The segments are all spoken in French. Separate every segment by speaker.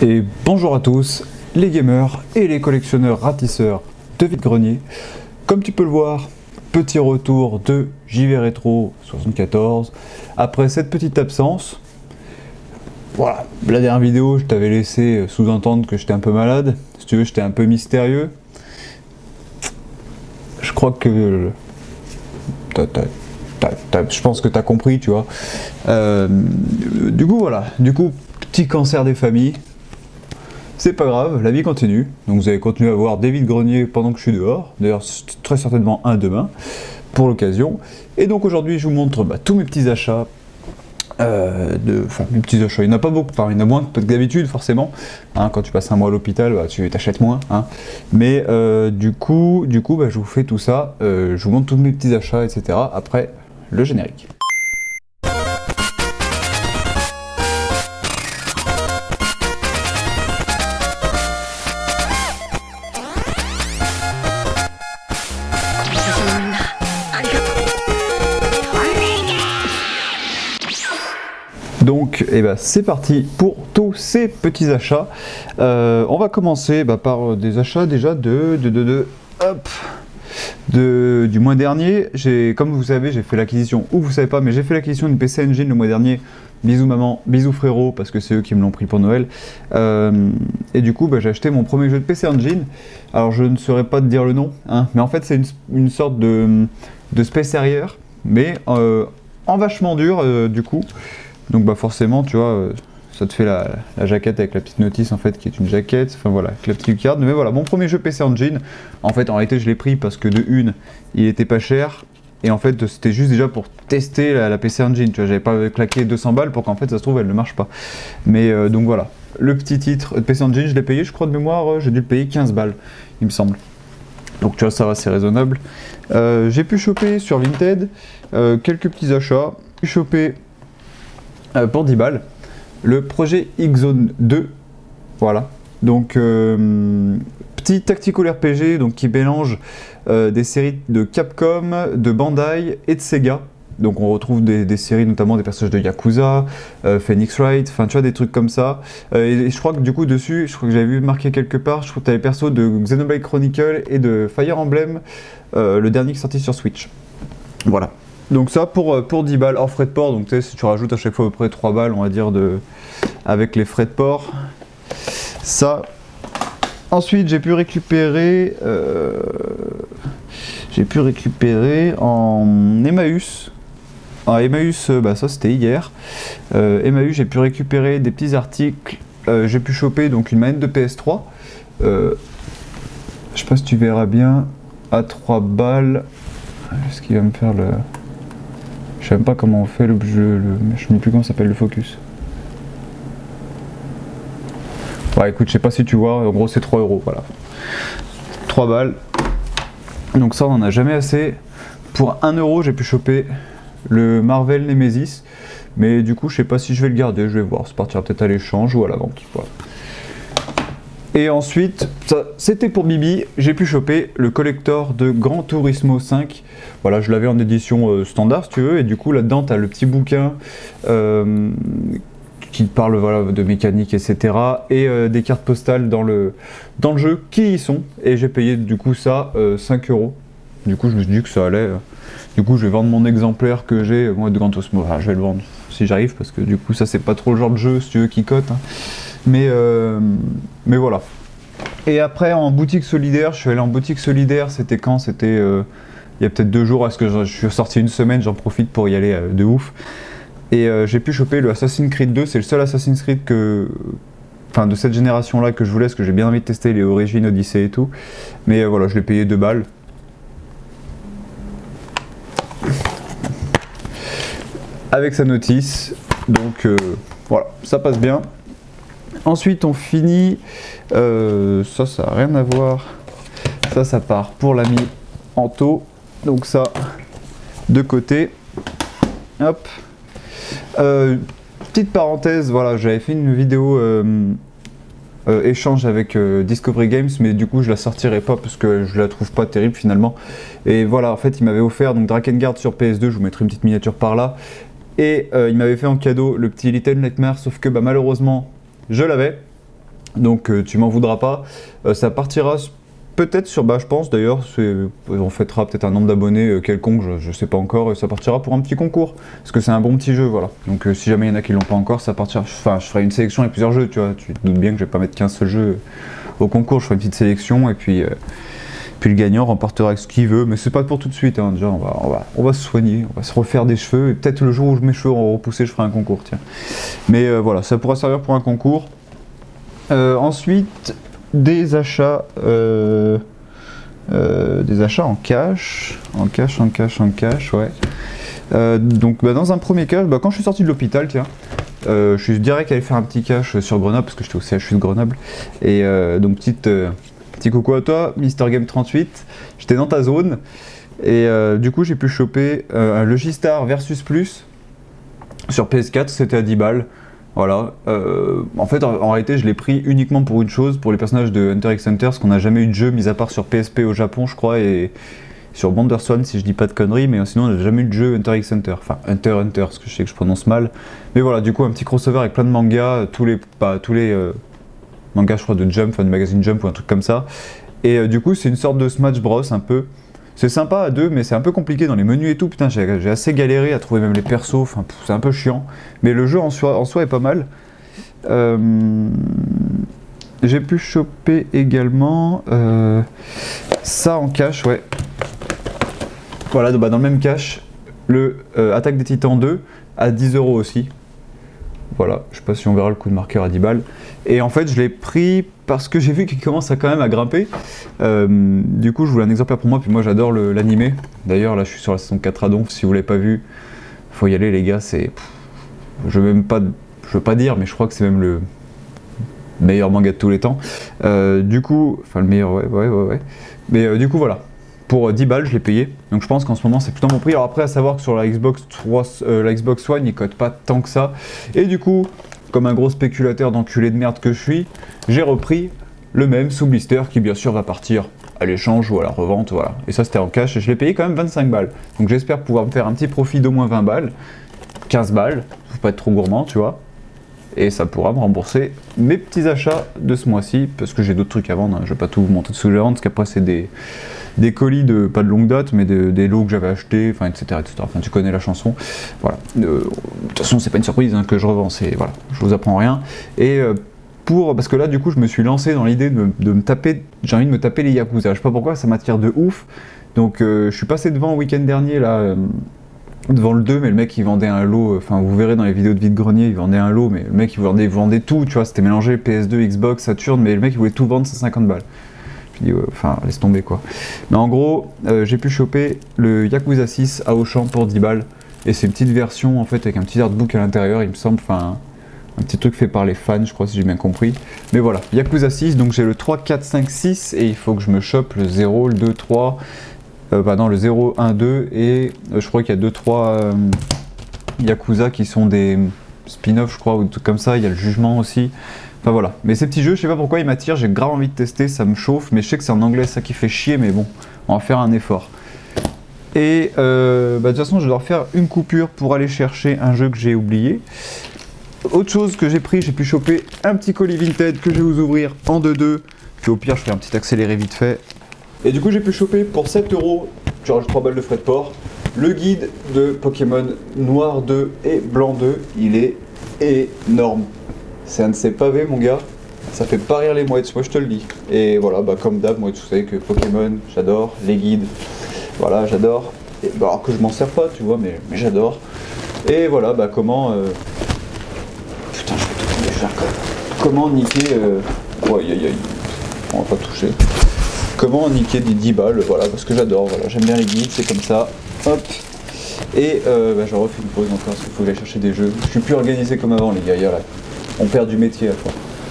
Speaker 1: Et bonjour à tous, les gamers et les collectionneurs ratisseurs de vide-grenier. Comme tu peux le voir, petit retour de JV Rétro 74. Après cette petite absence, voilà, la dernière vidéo, je t'avais laissé sous-entendre que j'étais un peu malade. Si tu veux, j'étais un peu mystérieux. Je crois que... je pense que tu as compris, tu vois. Du coup, voilà. Du coup, petit cancer des familles. C'est pas grave, la vie continue. Donc vous allez continuer à voir des vide-greniers pendant que je suis dehors. D'ailleurs, très certainement un demain, pour l'occasion. Et donc aujourd'hui, je vous montre tous mes petits achats. Mes petits achats, il n'y en a pas beaucoup, enfin il y en a moins que d'habitude forcément, hein, quand tu passes un mois à l'hôpital, tu t'achètes moins, hein. Mais du coup je vous fais tout ça, je vous montre tous mes petits achats, etc. après le générique. Donc c'est parti pour tous ces petits achats. On va commencer par des achats déjà du mois dernier. Comme vous savez, j'ai fait l'acquisition, ou vous savez pas, mais j'ai fait l'acquisition d'une PC Engine le mois dernier. Bisous maman, bisous frérot, parce que c'est eux qui me l'ont pris pour Noël. Et du coup j'ai acheté mon premier jeu de PC Engine. Alors je ne saurais pas te dire le nom, hein, mais en fait c'est une sorte de Space Harrier, mais en vachement dur du coup. Donc forcément, tu vois, ça te fait la jaquette avec la petite notice en fait, qui est une jaquette, enfin voilà, avec la petite carte. Mais voilà, mon premier jeu PC Engine, en réalité je l'ai pris parce que de une, il était pas cher, et en fait c'était juste déjà pour tester la PC Engine, tu vois, j'avais pas claqué 200 balles pour qu'en fait ça se trouve elle ne marche pas. Mais donc voilà, le petit titre de PC Engine, je l'ai payé, je crois de mémoire, j'ai dû le payer 15 balles, il me semble. Donc tu vois, ça va, c'est raisonnable. J'ai pu choper sur Vinted quelques petits achats, j'ai choper pour 10 balles, le projet X-Zone 2, voilà, donc petit tactical RPG donc, qui mélange des séries de Capcom, de Bandai et de Sega. Donc on retrouve des séries, notamment des personnages de Yakuza, Phoenix Wright, enfin tu vois, des trucs comme ça. Et je crois que du coup dessus, je crois que j'avais vu marqué quelque part, je crois que tu as les persos de Xenoblade Chronicle et de Fire Emblem, le dernier qui est sorti sur Switch. Voilà. Donc ça pour 10 balles hors frais de port, donc tu sais, si tu rajoutes à chaque fois à peu près 3 balles, on va dire, avec les frais de port. Ça. Ensuite j'ai pu récupérer en Emmaüs. En Emmaüs, ça c'était hier. Emmaüs, j'ai pu récupérer des petits articles. J'ai pu choper donc une manette de PS3. Je sais pas si tu verras bien, à 3 balles. Est-ce qu'il va me faire le... Je sais même pas comment on fait le jeu, je ne sais plus comment s'appelle le focus. Ouais, écoute, je sais pas si tu vois, en gros c'est 3 €, voilà. 3 balles. Donc ça on en a jamais assez. Pour 1 €, j'ai pu choper le Marvel Nemesis. Mais du coup je sais pas si je vais le garder, je vais voir, ça partira peut-être à l'échange ou à la vente. Voilà. Et ensuite, c'était pour Bibi, j'ai pu choper le collector de Gran Turismo 5. Voilà, je l'avais en édition standard si tu veux, et du coup là-dedans tu as le petit bouquin qui parle voilà, de mécanique, etc. Et des cartes postales dans le jeu qui y sont. Et j'ai payé du coup ça 5 €. Du coup je me suis dit que ça allait. Du coup je vais vendre mon exemplaire que j'ai, moi de Gran Turismo, enfin je vais le vendre si j'arrive, parce que du coup ça c'est pas trop le genre de jeu si tu veux qui cote. Hein. Mais voilà. Et après en boutique solidaire, je suis allé en boutique solidaire, c'était quand? C'était il y a peut-être 2 jours, parce que je suis sorti une semaine, j'en profite pour y aller de ouf. Et j'ai pu choper le Assassin's Creed 2, c'est le seul Assassin's Creed de cette génération là que je voulais, parce que j'ai bien envie de tester les Origins, Odyssey et tout. Mais voilà, je l'ai payé 2 balles. Avec sa notice, donc voilà, ça passe bien. Ensuite on finit, ça n'a rien à voir, ça part pour l'ami Anto, donc ça de côté, hop. Petite parenthèse, voilà, j'avais fait une vidéo échange avec Discovery Games, mais du coup je la sortirai pas parce que je la trouve pas terrible finalement. Et voilà, en fait il m'avait offert donc Drakengard sur PS2, je vous mettrai une petite miniature par là. Et il m'avait fait en cadeau le petit Little Nightmare, sauf que malheureusement je l'avais. Donc tu m'en voudras pas. Ça partira peut-être sur, je pense d'ailleurs, on fêtera peut-être un nombre d'abonnés quelconque, je sais pas encore, et ça partira pour un petit concours. Parce que c'est un bon petit jeu, voilà. Donc si jamais il y en a qui l'ont pas encore, ça partira. Enfin, je ferai une sélection avec plusieurs jeux, tu vois. Tu te doutes bien que je vais pas mettre qu'un seul jeu au concours, je ferai une petite sélection, et puis le gagnant remportera avec ce qu'il veut, mais c'est pas pour tout de suite, hein. Déjà on va se soigner, on va se refaire des cheveux, et peut-être le jour où mes cheveux auront repoussé, je ferai un concours, tiens. Mais voilà, ça pourra servir pour un concours. Ensuite, des achats en cash, ouais. Donc dans un premier cash, quand je suis sorti de l'hôpital, tiens, je suis direct allé faire un petit cash sur Grenoble, parce que j'étais au CHU de Grenoble, et donc petit coucou à toi, Mister Game 38, j'étais dans ta zone, et du coup j'ai pu choper un Logistar Versus Plus sur PS4, c'était à 10 balles. Voilà, en fait en réalité je l'ai pris uniquement pour une chose, pour les personnages de Hunter x Hunter, parce qu'on n'a jamais eu de jeu, mis à part sur PSP au Japon je crois, et sur WonderSwan si je dis pas de conneries, mais sinon on n'a jamais eu de jeu Hunter x Hunter, enfin Hunter x Hunter, parce que je sais que je prononce mal, mais voilà, du coup un petit crossover avec plein de mangas, tous les mangas je crois de Jump, enfin du magazine Jump ou un truc comme ça, et du coup c'est une sorte de Smash Bros un peu. C'est sympa à deux, mais c'est un peu compliqué dans les menus et tout. Putain, j'ai assez galéré à trouver même les persos. Enfin, c'est un peu chiant. Mais le jeu en soi est pas mal. J'ai pu choper également ça en cash, ouais. Voilà, dans le même cash, le Attaque des Titans 2 à 10 € aussi. Voilà, je sais pas si on verra le coup de marqueur à 10 balles. Et en fait, je l'ai pris parce que j'ai vu qu'il commence à quand même à grimper. Du coup, je voulais un exemplaire pour moi, puis moi j'adore l'animé. D'ailleurs, là je suis sur la saison 4 à Donf, si vous l'avez pas vu, faut y aller les gars, c'est... Je veux pas dire, mais je crois que c'est même le meilleur manga de tous les temps. Du coup, enfin le meilleur, ouais. Mais du coup, voilà. Pour 10 balles, je l'ai payé. Donc je pense qu'en ce moment, c'est plutôt mon prix. Alors après, à savoir que sur la Xbox One, il cote pas tant que ça. Et du coup, comme un gros spéculateur d'enculé de merde que je suis, j'ai repris le même sous blister qui bien sûr va partir à l'échange ou à la revente, voilà. Et ça c'était en cash et je l'ai payé quand même 25 balles. Donc j'espère pouvoir me faire un petit profit d'au moins 20 balles, 15 balles, faut pas être trop gourmand, tu vois. Et ça pourra me rembourser mes petits achats de ce mois-ci, parce que j'ai d'autres trucs à vendre, hein. Je vais pas tout vous montrer de ce que je vends, parce qu'après c'est des colis pas de longue date, mais des lots que j'avais achetés, enfin etc., etc. Enfin tu connais la chanson, voilà. De toute façon c'est pas une surprise hein, que je revends, c'est voilà, je vous apprends rien. Et parce que là du coup je me suis lancé dans l'idée de me taper, j'ai envie de me taper les Yakuza, je sais pas pourquoi, ça m'attire de ouf. Donc je suis passé devant le week-end dernier là, devant le 2, mais le mec il vendait un lot, enfin vous verrez dans les vidéos de vide-grenier, il vendait un lot, mais le mec il vendait tout, tu vois, c'était mélangé PS2, Xbox, Saturn, mais le mec il voulait tout vendre 150 balles. Je dis, enfin laisse tomber quoi. Mais en gros, j'ai pu choper le Yakuza 6 à Auchan pour 10 balles, et c'est une petite version en fait avec un petit artbook à l'intérieur, il me semble, enfin un petit truc fait par les fans, je crois si j'ai bien compris. Mais voilà, Yakuza 6, donc j'ai le 3, 4, 5, 6, et il faut que je me chope le 0, le 2, 3... non, le 0, 1, 2 et je crois qu'il y a 2-3 Yakuza qui sont des spin-off je crois ou des trucs comme ça, il y a le jugement aussi, enfin voilà. Mais ces petits jeux, je sais pas pourquoi ils m'attirent, j'ai grave envie de tester, ça me chauffe, mais je sais que c'est en anglais, ça qui fait chier, mais bon, on va faire un effort. Et de toute façon je dois refaire une coupure pour aller chercher un jeu que j'ai oublié. Autre chose que j'ai pris, j'ai pu choper un petit colis Vinted que je vais vous ouvrir en 2-2, puis au pire je fais un petit accéléré vite fait. Et du coup j'ai pu choper pour 7 €, tu rajoutes 3 balles de frais de port, le guide de Pokémon Noir 2 et Blanc 2, il est énorme. C'est un de ces pavés mon gars, ça fait pas rire les mouettes, moi je te le dis. Et voilà, comme d'hab, moi tu sais que Pokémon, j'adore, les guides, voilà j'adore. Alors que je m'en sers pas tu vois, mais j'adore. Et voilà, comment... Putain je vais tout tomber faire quoi. Comment niquer... on va pas toucher. Comment niquer des 10 balles, voilà, parce que j'adore, voilà, j'aime bien les guides, c'est comme ça, hop, et je refais une pause encore, parce qu'il faut que j'aille chercher des jeux, je suis plus organisé comme avant les gars, là. On perd du métier à fois.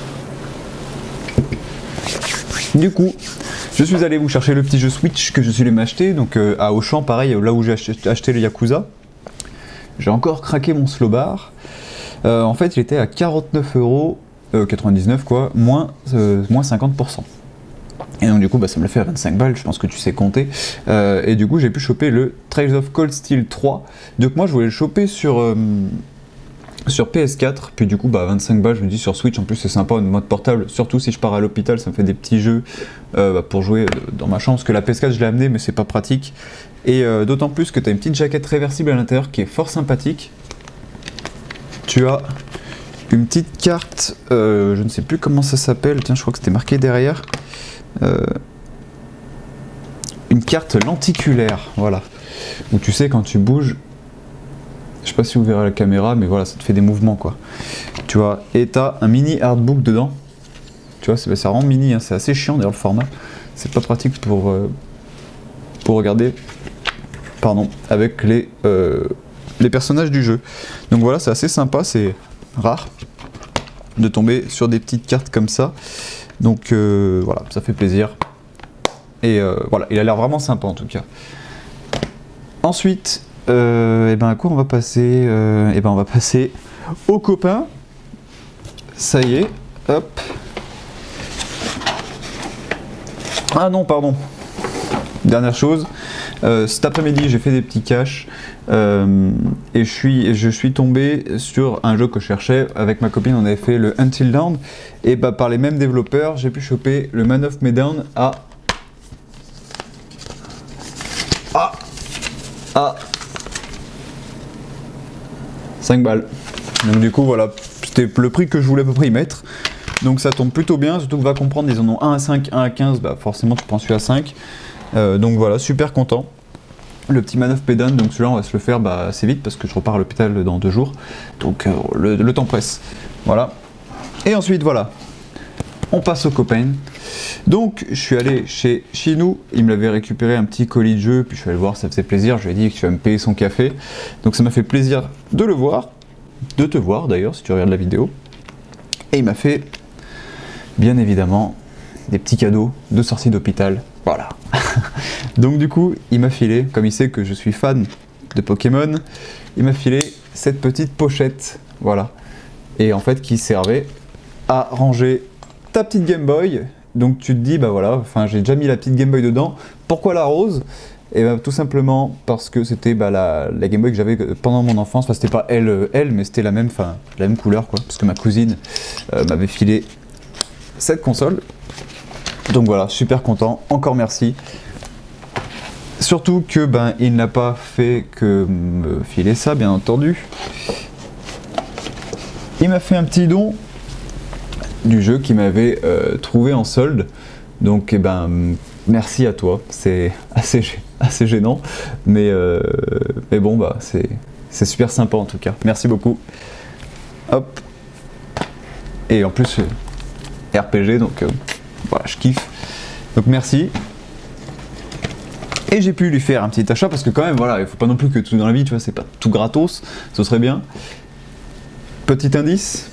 Speaker 1: Du coup, je suis allé vous chercher le petit jeu Switch que je suis allé m'acheter, donc à Auchan, pareil, là où j'ai acheté le Yakuza, j'ai encore craqué mon slow bar, en fait il était à 49,99 € quoi, moins 50%. Et donc du coup ça me l'a fait à 25 balles, je pense que tu sais compter. Et du coup j'ai pu choper le Trails of Cold Steel 3. Donc moi je voulais le choper sur sur PS4, puis du coup 25 balles, je me dis sur Switch en plus c'est sympa en mode portable, surtout si je pars à l'hôpital, ça me fait des petits jeux pour jouer dans ma chambre, parce que la PS4 je l'ai amenée mais c'est pas pratique, et d'autant plus que tu as une petite jaquette réversible à l'intérieur qui est fort sympathique. Tu as une petite carte, je ne sais plus comment ça s'appelle, tiens je crois que c'était marqué derrière, une carte lenticulaire, voilà, où tu sais quand tu bouges, je sais pas si vous verrez la caméra, mais voilà, ça te fait des mouvements quoi. Tu vois, et t'as un mini artbook dedans. Tu vois, ça rend mini, hein, c'est assez chiant d'ailleurs le format. C'est pas pratique pour regarder, pardon, avec les personnages du jeu. Donc voilà, c'est assez sympa, c'est rare de tomber sur des petites cartes comme ça. Donc voilà, ça fait plaisir. Et voilà, il a l'air vraiment sympa en tout cas. Ensuite, et ben à quoi on va passer et ben on va passer aux copains. Ça y est, hop. Ah non, pardon. Dernière chose, cet après-midi j'ai fait des petits caches et je suis tombé sur un jeu que je cherchais. Avec ma copine on avait fait le Until Dawn et bah, par les mêmes développeurs j'ai pu choper le Man of Medan à 5 balles. Donc du coup voilà, c'était le prix que je voulais à peu près y mettre. Donc ça tombe plutôt bien, surtout que va comprendre, ils en ont un à 5, un à 15, bah forcément tu prends celui à 5. Donc voilà, super content. Le petit Man of Medan, donc celui-là on va se le faire assez vite parce que je repars à l'hôpital dans 2 jours. Donc le temps presse. Voilà. Et ensuite voilà, on passe aux copains. Donc je suis allé chez Chinou, il me l'avait récupéré un petit colis de jeu, puis je suis allé le voir, ça faisait plaisir, je lui ai dit que tu vas me payer son café. Donc ça m'a fait plaisir de le voir, de te voir d'ailleurs si tu regardes la vidéo. Et il m'a fait, bien évidemment, des petits cadeaux de sortie d'hôpital, voilà. Donc du coup, il m'a filé, comme il sait que je suis fan de Pokémon, il m'a filé cette petite pochette, voilà. Et en fait qui servait à ranger ta petite Game Boy. Donc tu te dis, bah voilà, enfin j'ai déjà mis la petite Game Boy dedans, pourquoi la rose? Et bah tout simplement parce que c'était la Game Boy que j'avais pendant mon enfance, enfin c'était pas elle, mais c'était la même couleur quoi, parce que ma cousine m'avait filé cette console. Donc voilà, super content, encore merci. Surtout que il n'a pas fait que me filer ça, bien entendu. Il m'a fait un petit don du jeu qu'il m'avait trouvé en solde. Donc merci à toi, c'est assez gênant, mais bon c'est super sympa en tout cas. Merci beaucoup. Hop. Et en plus RPG, donc voilà, je kiffe. Donc merci. Et j'ai pu lui faire un petit achat parce que quand même voilà, il faut pas non plus que tout dans la vie, tu vois, c'est pas tout gratos, ce serait bien. Petit indice.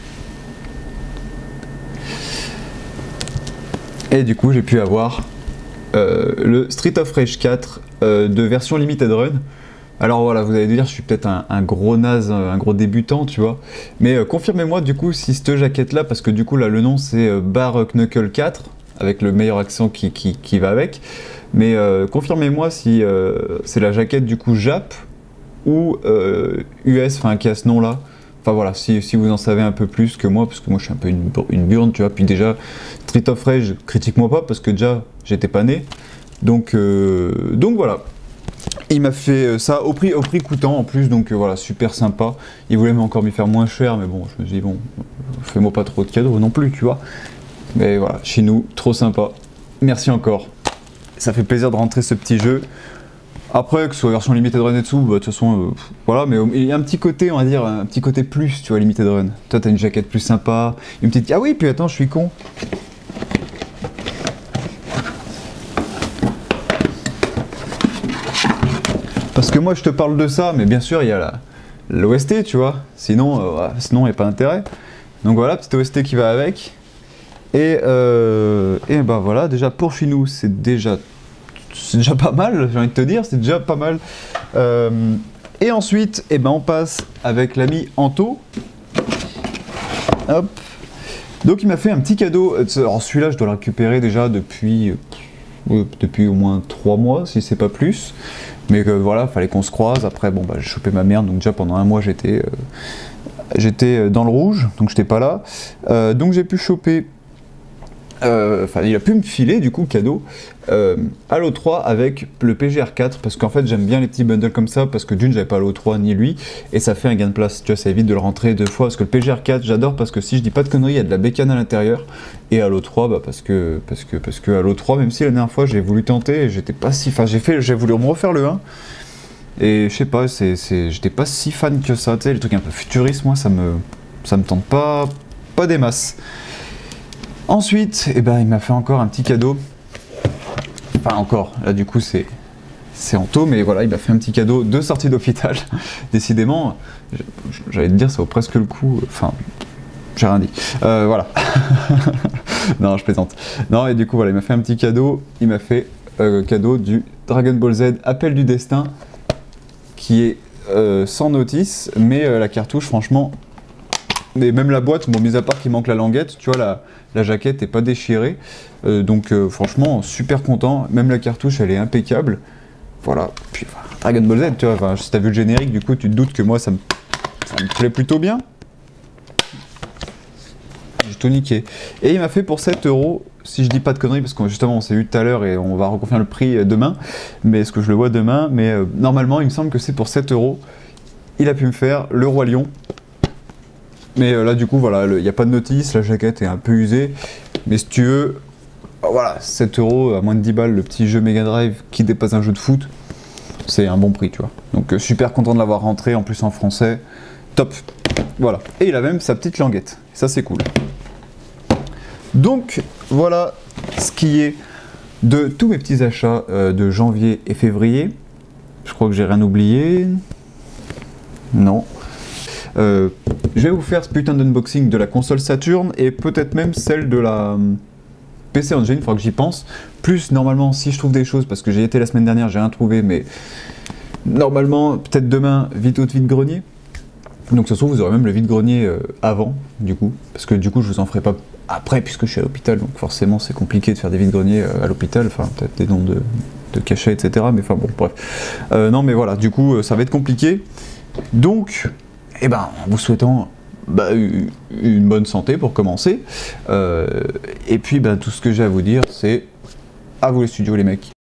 Speaker 1: Et du coup j'ai pu avoir le Street of Rage 4 de version Limited Run. Alors voilà, vous allez dire je suis peut-être un gros naze, un gros débutant, tu vois. Mais confirmez-moi du coup si cette jaquette là, parce que du coup là le nom c'est Bar Knuckle 4, avec le meilleur accent qui va avec. Mais confirmez-moi si c'est la jaquette du coup Jap ou US, enfin qui a ce nom là. Enfin voilà, si vous en savez un peu plus que moi, parce que moi je suis un peu une burne, tu vois. Puis déjà, Street of Rage, critique-moi pas, parce que déjà, j'étais pas né. Donc voilà. Il m'a fait ça au prix coûtant en plus, donc voilà, super sympa. Il voulait encore m'y faire moins cher, mais bon, je me dis, bon, fais-moi pas trop de cadeaux non plus, tu vois. Mais voilà, chez nous, trop sympa. Merci encore. Ça fait plaisir de rentrer ce petit jeu. Après, que ce soit version Limited Run et tout, de toute façon, voilà, mais il y a un petit côté, on va dire, un petit côté plus, tu vois, Limited Run. Toi, t'as une jaquette plus sympa, une petite... Ah oui, puis attends, je suis con. Parce que moi, je te parle de ça, mais bien sûr, il y a l'OST, tu vois. Sinon, il n'y a pas d'intérêt. Donc voilà, petite OST qui va avec. Et bah voilà, déjà, pour chez nous, c'est déjà pas mal, j'ai envie de te dire, c'est déjà pas mal. Et ensuite, on passe avec l'ami Anto. Hop. Donc il m'a fait un petit cadeau. Alors celui-là, je dois le récupérer déjà depuis au moins 3 mois, si c'est pas plus. Mais voilà, fallait qu'on se croise. Après, bon, j'ai chopé ma merde, donc déjà pendant 1 mois, j'étais j'étais dans le rouge, donc j'étais pas là. Donc j'ai pu choper, enfin il a pu me filer du coup cadeau Halo 3 avec le PGR 4, parce qu'en fait j'aime bien les petits bundles comme ça, parce que d'une j'avais pas Halo 3 ni lui, et ça fait un gain de place, tu vois, ça évite de le rentrer deux fois, parce que le PGR 4 j'adore, parce que si je dis pas de conneries, il y a de la bécane à l'intérieur, et Halo 3, bah parce que Halo 3, même si la dernière fois j'ai voulu tenter, et j'étais pas si, enfin j'ai voulu me refaire le 1, et je sais pas, j'étais pas si fan que ça, tu sais, les trucs un peu futuristes, moi ça me tente pas des masses. Ensuite, eh ben, il m'a fait encore un petit cadeau. Enfin encore, là du coup c'est en taux, mais voilà, il m'a fait un petit cadeau de sortie d'hôpital. Décidément, j'allais te dire, ça vaut presque le coup. Enfin, j'ai rien dit. Voilà. Non, je plaisante. Non, et du coup, voilà, il m'a fait un petit cadeau. Il m'a fait cadeau du Dragon Ball Z Appel du Destin, qui est sans notice, mais la cartouche, franchement, mais même la boîte, bon, mis à part qu'il manque la languette, tu vois, la jaquette n'est pas déchirée, donc franchement, super content, même la cartouche, elle est impeccable, voilà, puis Dragon Ball Z, tu vois, si t'as vu le générique, du coup, tu te doutes que moi, ça me plaît plutôt bien. J'ai tout niqué. Et il m'a fait pour 7 €, si je dis pas de conneries, parce que justement, on s'est eu tout à l'heure et on va reconfirmer le prix demain, mais est-ce que je le vois demain, mais normalement, il me semble que c'est pour 7 €, il a pu me faire le Roi Lion. Mais là du coup voilà, il n'y a pas de notice, la jaquette est un peu usée, mais si tu veux, voilà, 7 € à moins de 10 balles, le petit jeu Mega Drive qui dépasse un jeu de foot, c'est un bon prix, tu vois. Donc super content de l'avoir rentré, en plus en français, top, voilà. Et il a même sa petite languette, ça c'est cool. Donc voilà ce qui est de tous mes petits achats de janvier et février. Je crois que j'ai rien oublié, non. Je vais vous faire ce putain d'unboxing de la console Saturn et peut-être même celle de la PC Engine, il faudra que j'y pense. Plus normalement si je trouve des choses, parce que j'ai été la semaine dernière, j'ai rien trouvé, mais normalement peut-être demain vide-grenier. Donc ça se trouve vous aurez même le vide-grenier avant du coup, parce que du coup je vous en ferai pas après puisque je suis à l'hôpital, donc forcément c'est compliqué de faire des vide-greniers à l'hôpital, enfin peut-être des noms de cachets etc. Mais enfin bon bref. Non mais voilà, du coup ça va être compliqué. Donc et ben, en vous souhaitant une bonne santé pour commencer. Et puis, tout ce que j'ai à vous dire, c'est à vous les studios, les mecs.